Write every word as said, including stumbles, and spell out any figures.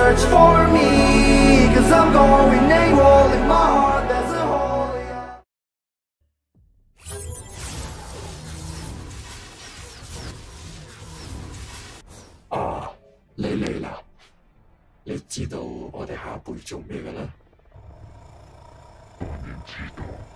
search for me, cause I'm going AWOL in my heart, there's a hole, yeah. 啊，你嚟啦！你知道我哋下一輩做咩嘅啦？當然知道。